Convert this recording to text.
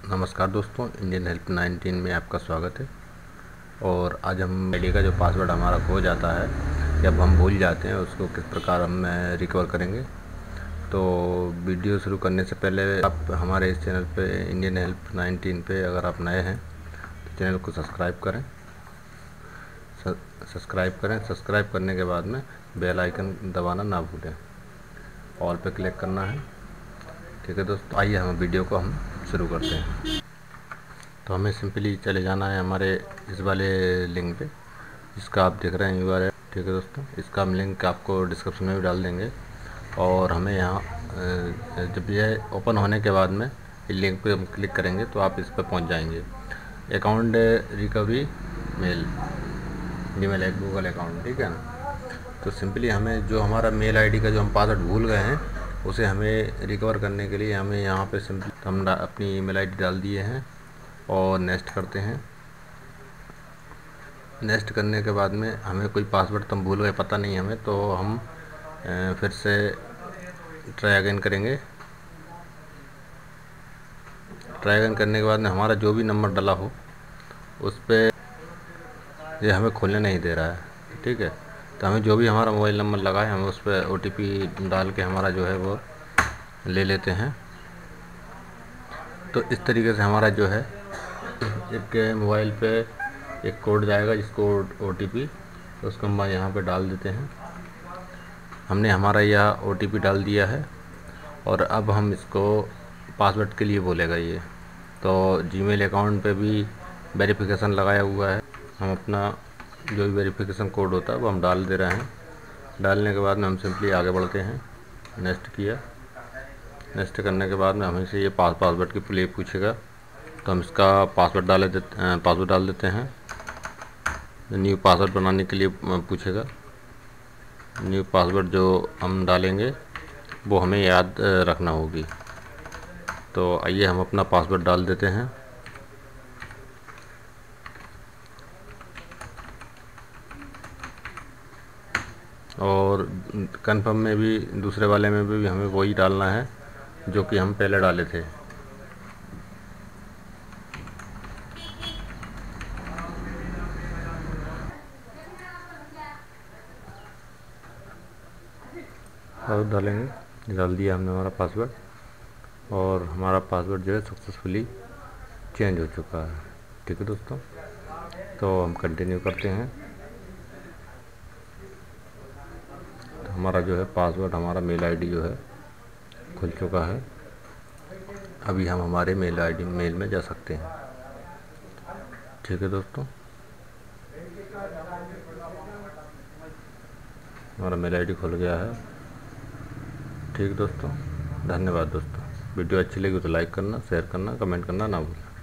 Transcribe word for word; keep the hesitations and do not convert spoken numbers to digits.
नमस्कार दोस्तों, Indian help nineteen में आपका स्वागत है। और आज हम आईडी का जो पासवर्ड हमारा खो जाता है, जब हम भूल जाते हैं, उसको किस प्रकार हम रिकवर करेंगे। तो वीडियो शुरू करने से पहले आप हमारे इस चैनल पे इंडियन हेल्प नाइनटीन पे अगर आप नए हैं तो चैनल को सब्सक्राइब करें सब्सक्राइब करें सब्सक्राइब करने के बाद में बेल आइकन दबाना ना भूलें, ऑल पे क्लिक करना है। ठीक है दोस्तों, आइए हम वीडियो को हम शुरू करते हैं। तो हमें सिंपली चले जाना है हमारे इस वाले लिंक पे, जिसका आप देख रहे हैं यूआरएल। ठीक है दोस्तों, इसका हम लिंक आपको डिस्क्रिप्शन में भी डाल देंगे। और हमें यहाँ जब यह ओपन होने के बाद में इस लिंक पे हम क्लिक करेंगे तो आप इस पर पहुँच जाएंगे। अकाउंट रिकवरी मेल, जीमेल है, गूगल अकाउंट, ठीक है ना। तो सिंपली हमें जो हमारा मेल आईडी का जो हम पासवर्ड भूल गए हैं, उसे हमें रिकवर करने के लिए हमें यहाँ पे सिंपली हम अपनी ईमेल आईडी डाल दिए हैं और नेक्स्ट करते हैं। नेक्स्ट करने के बाद में हमें कोई पासवर्ड तो हम भूल गए, पता नहीं हमें, तो हम फिर से ट्राई अगेन करेंगे। ट्राई अगेन करने के बाद में हमारा जो भी नंबर डाला हो उस पर ये हमें खोलने नहीं दे रहा है। ठीक है, तो हमें जो भी हमारा मोबाइल नंबर लगा है, हम उस पर ओ टी पी डाल के हमारा जो है वो ले लेते हैं। तो इस तरीके से हमारा जो है एक मोबाइल पे एक कोड जाएगा, जिसको ओ टी पी, तो उसको हम यहाँ पे डाल देते हैं। हमने हमारा यह ओ टी पी डाल दिया है और अब हम इसको पासवर्ड के लिए बोलेगा ये। तो जीमेल अकाउंट पे भी वेरिफिकेशन लगाया हुआ है, हम अपना जो भी वेरिफिकेशन कोड होता है वो हम डाल दे रहे हैं। डालने के बाद में हम सिंपली आगे बढ़ते हैं। नेक्स्ट किया, नेक्स्ट करने के बाद में हमें से ये पास पासवर्ड की प्ले पूछेगा, तो हम इसका पासवर्ड डाले देते पासवर्ड डाल देते हैं। न्यू पासवर्ड बनाने के लिए पूछेगा। न्यू पासवर्ड जो हम डालेंगे वो हमें याद रखना होगी। तो आइए हम अपना पासवर्ड डाल देते हैं। और कन्फर्म में भी, दूसरे वाले में भी हमें वही डालना है जो कि हम पहले डाले थे। और डालेंगे, डाल दिया हमने हमारा पासवर्ड और हमारा पासवर्ड जो है सक्सेसफुली चेंज हो चुका है। ठीक है दोस्तों, तो हम कंटिन्यू करते हैं। तो हमारा जो है पासवर्ड, हमारा मेल आईडी जो है खुल चुका है। अभी हम हमारे मेल आईडी मेल में जा सकते हैं। ठीक है दोस्तों, हमारा मेल आईडी खुल गया है। ठीक दोस्तों, धन्यवाद दोस्तों। वीडियो अच्छी लगी तो लाइक करना, शेयर करना, कमेंट करना ना भूलें।